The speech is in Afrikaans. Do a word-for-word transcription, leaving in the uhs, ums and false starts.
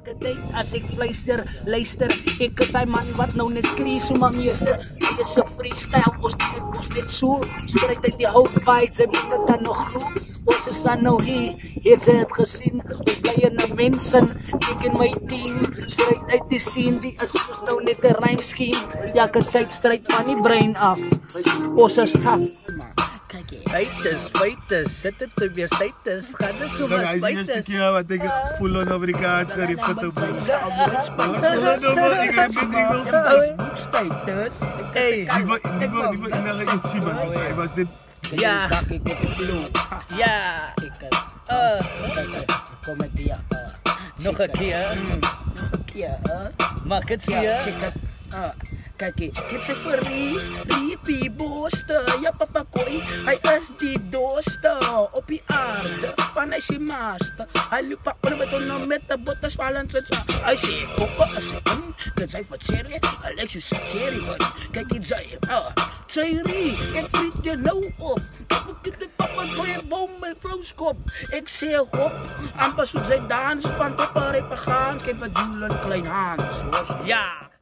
elke tyd as ek fluister, luister. Ek is hy man wat nou net skree so maar meester. Dit is 'n freestyle, ons doen dit ons net so. Stryd uit die hout vibes, en dit kan nog groep. Ons is aan nou hier, het sy het gesien. Ons bly in 'n mensen, ek en my team. Stryd uit die scene, die is ons nou net 'n rhyme scheme. Elke tyd stryd van die brein af. Ons is tough. Feites, feites, sit dit te weer feites, gaan dit so maar Hy is die eerste feites. keer wat ek full on Afrikaans geriep het op my. Hey, Die wil die wil die wil enige ietsie man. Hy was dit ja, ja, uh, Kom met die nog een keer, keer, mag ek het sien? Kijk, dit is voor die riepie booste. Ja, papa koi, hij is die dooste op die aarde. Van hij is die maaste. Hij liep op met een met de bottes vallen. Hij zei, koppen als ik ben. Dat zijn wat serie. Alexis is serie, man. Kijk, hij zei, ah, Thierry, ik vriet je nou op. Ik de papa koi en boom met vlouwskop. Ik zei hop, amper zoet zij dansen van papa repen gaan. Kijk wat doelen klein Hans. Ja.